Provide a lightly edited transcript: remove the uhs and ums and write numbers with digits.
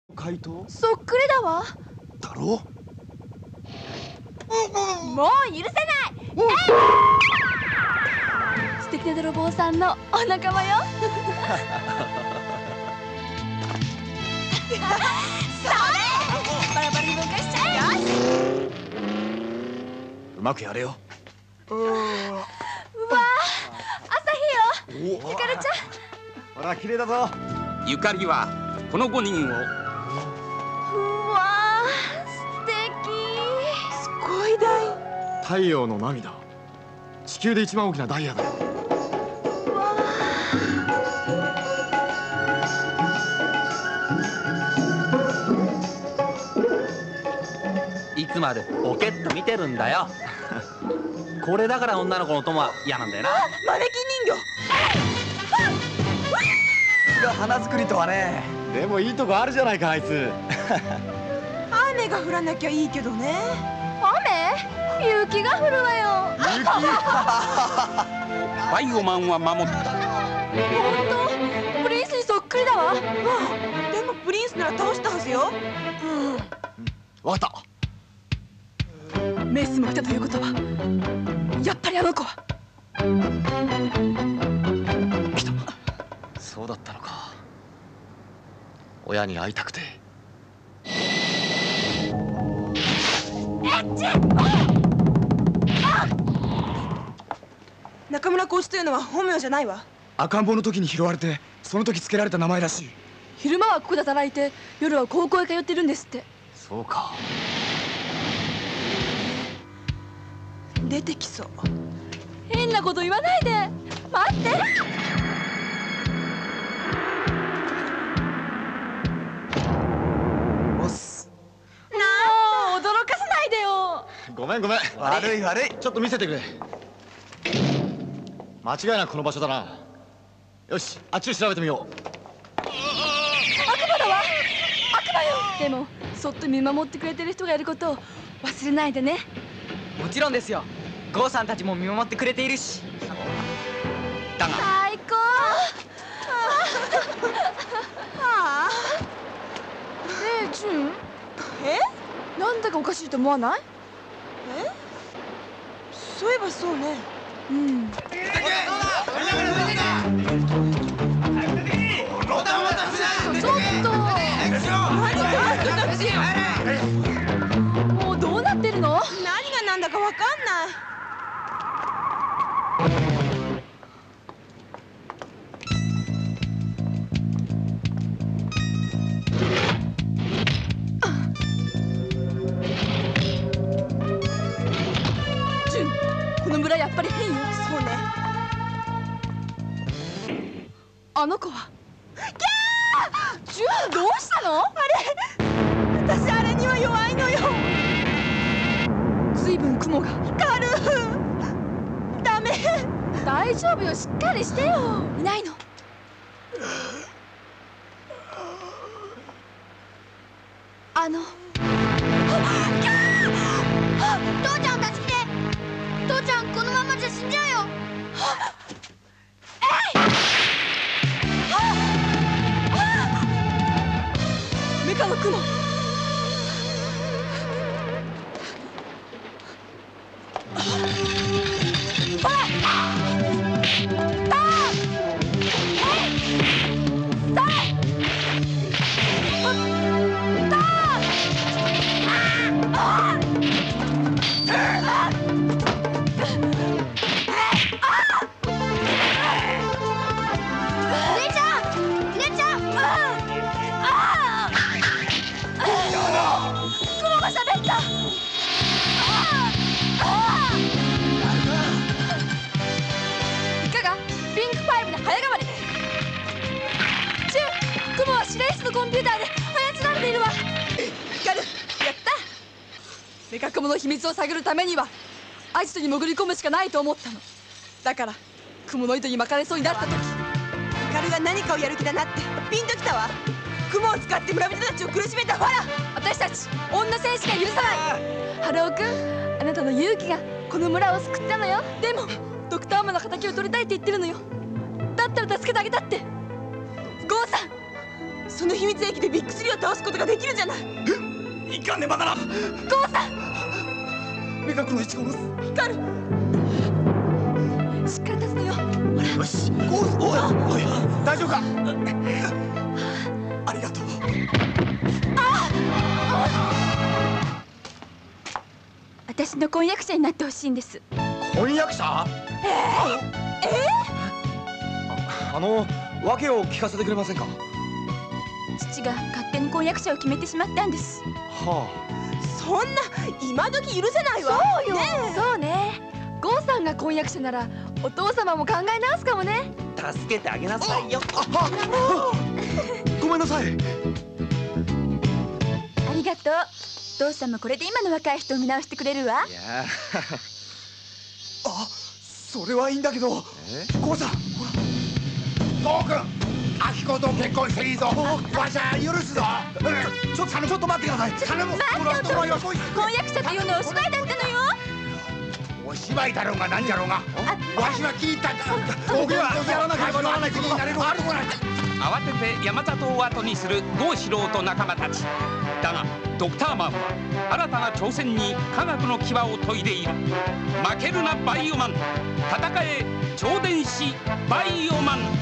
回答そっくりだわ。 だろ。 もう許せない。素敵な泥棒さんのお仲間よ。それバラバラに動かしちゃえ。よし、 うまくやれよ。 うわー、朝日よ。ひかるちゃん、 ほら綺麗だぞ。 ゆかりはこの5人を。 うわー、素敵。すごいダイ。 太陽の涙。地球で一番大きなダイヤだよ。 いつまでボケっと見てるんだよ。これだから女の子の友は嫌なんだよな。 マネキン人形が花作りとはね。 でもいいとこあるじゃないかあいつ。 雨が降らなきゃいいけどね。 雨？雪が降るわよ。 バイオマンは守った。 本当、プリンスにそっくりだわ。 でもプリンスなら倒したはずよ。 わかった。 メスも来たということは、やっぱりあの子は。 来た。そうだったのか。親に会いたくて。 中村浩一というのは本名じゃないわ。 赤ん坊の時に拾われて、その時付けられた名前らしい。 昼間はここで働いて、夜は高校へ通ってるんですって。 そうか。 出てきそう。 変なこと言わないで。待って。 おす。 もう驚かさないでよ。 ごめんごめん。 悪い悪い。 ちょっと見せてくれ。間違いなくこの場所だな。よし、あっちを調べてみよう。 悪魔だわ。悪魔よ。でもそっと見守ってくれてる人がいることを忘れないでね。 もちろんですよ。ゴーさんたちも見守ってくれているし。 だが最高。 ああ。 ねえジュン、 え？ なんだかおかしいと思わない？ そういえばそうね。 うん。ちょっと。もうどうなってるの？ 何が何だかわかんない。 ジュン、この村やっぱり変よ。 そうね。 あの子は。ジュン、どうしたの？ 私あれには弱いのよ。 ずいぶん雲が。 カルダメ。 大丈夫よ、しっかりしてよ。いないの？ 父ちゃん助けて。父ちゃんこのままじゃ死んじゃうよ。 メカの雲。 姉ちゃん、姉ちゃん。 雲が喋った。いかが？ピンクファイブで早変わり。ジュン、雲は指令室のコンピューターで操られているわ。光る。やった。メカ雲の秘密を探るためにはアジトに潜り込むしかないと思ったの。だから雲の糸に巻かれそうになった時、 ヒカルが何かをやる気だなってピンときたわ。雲を使って村人たちを苦しめたファラ。 私たち女戦士が許さない。ハロー君、あなたの勇気がこの村を救ったのよ。でもドクターアマの敵を取りたいって言ってるのよ。だったら助けてあげたって。ゴーさん、 その秘密兵器でビッグ3を倒すことができるじゃない。 いかんねばならん。 ゴーさん、 目隠の1号です。 光る。 しっかり立つのよ。 よし、ゴース、おい、大丈夫か。ありがとう。 私の婚約者になってほしいんです。 婚約者？訳を聞かせてくれませんか。 父が勝手に婚約者を決めてしまったんです。 はそんな今時許せないわ。 そうよ、そうね。ゴーさんが婚約者ならお父様も考え直すかもね。 助けてあげなさいよ。 ごめんなさい。 ありがとう。父さんもこれで今の若い人を見直してくれるわ。 いやそれはいいんだけど。ゴーさん、ほら。ゴーくん、アキコと結婚していいぞ。わしゃ許すぞ。ちょっと待ってください。頼む。 待ってお父さん、婚約者というのはお芝居だったのよ。 お芝居だろうがなんじゃろうが、わしは気に入った。僕はやらなければならないことになれる男なんだ。 慌てて山里を後にする郷四郎と仲間たちだが、ドクターマンは新たな挑戦に科学の牙を研いでいる。負けるなバイオマン、戦え超電子バイオマン。